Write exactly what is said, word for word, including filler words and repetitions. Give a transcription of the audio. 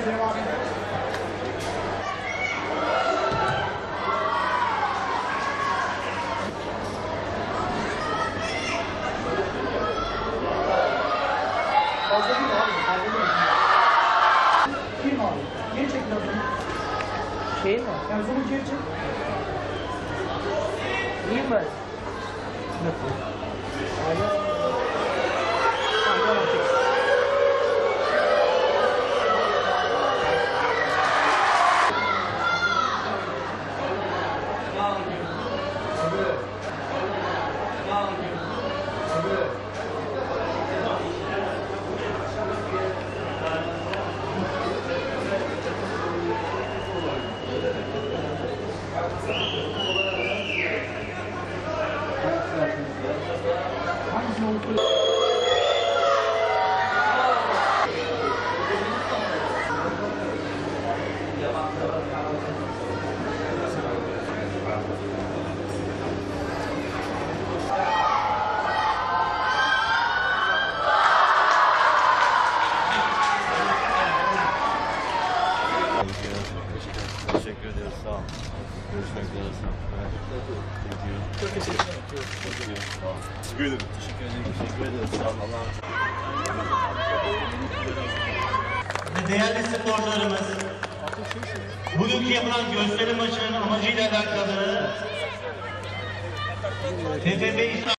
Devam edin. Fazla değil abi, fazla değil. Kim abi? Geri çek biraz onu. Şey mi? Yani zoom'u geri çek. İyi mi? Nasıl? Aynen. Tamam, devam çek. Hangisini oldu? Teşekkür ediyoruz. Sağ olun. Görüşmek üzere. Sağ olun. Çok teşekkür ederim. Teşekkür ederim. Teşekkür ederim. Teşekkür ederiz. Sağ olun. Allah'a Ve değerli sporcularımız, bugünkü yapılan gösteri maçının amacıyla alakalı T F F